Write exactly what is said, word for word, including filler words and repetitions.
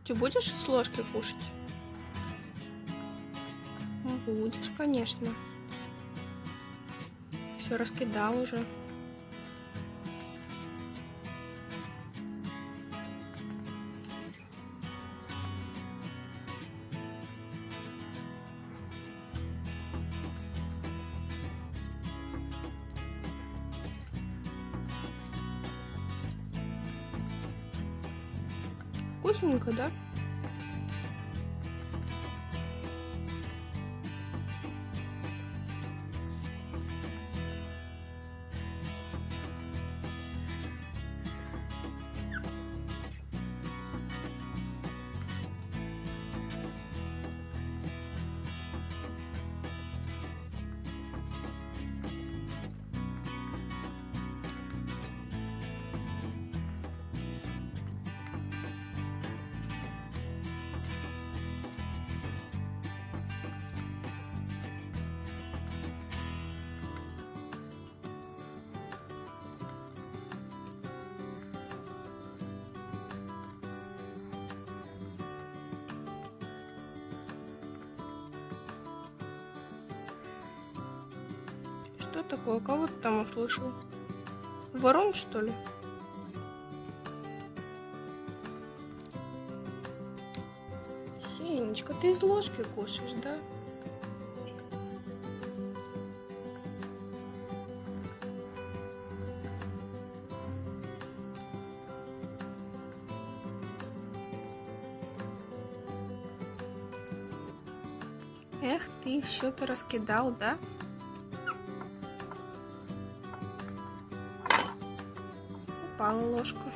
Ты будешь с ложки кушать? Будешь, конечно. Все раскидал уже. Вкусненько, да? Что такое? Кого ты там услышал? Ворон, что ли? Сенечка, ты из ложки кушаешь, да? Эх, ты все-то раскидал, да? Упала ложка.